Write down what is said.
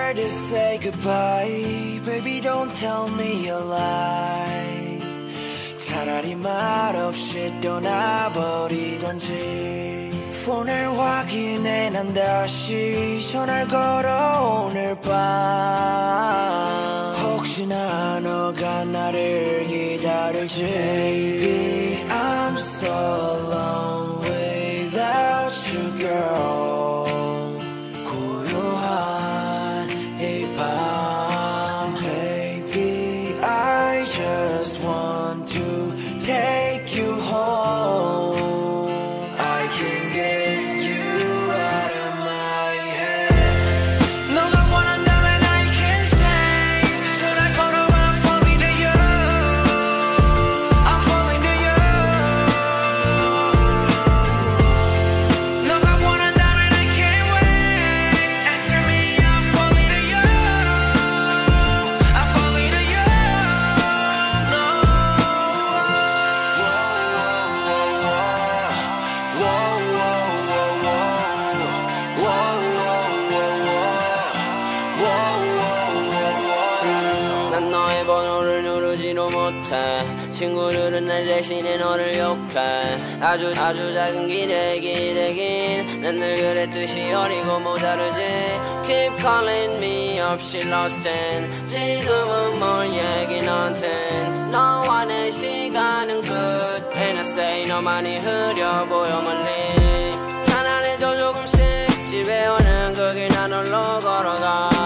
hard to say goodbye. Baby, don't tell me a lie. 차라리 말없이 떠나버리던지. 폰을 확인해 난 다시 전화를 걸어 오늘 밤. 혹시나 너가 나를 기다릴지. Baby, I'm so alone without you, girl. 고요한 이 밤. Baby, I just want to take you home. I can get you out of my head. 너가 원한다면 I can say. 전화 걸어 I'm falling to you. I'm falling to you. 너가 원한다면 I can't wait. Answer me, I'm falling to you. I'm falling to you. No. 난 너의 번호를 누르지도 못해. 친구들은 날 대신에 너를 욕해. 아주 작은 기대긴 난 늘 그랬듯이 어리고 모자르지. Keep calling me up, she lost in. 지금은 뭘 얘기 너한텐. 너와 내 시간은 끝. And I say 너만이 흐려 보여 멀리. 편안해져 조금씩. 집에 오는 그 길 난 홀로 걸어가.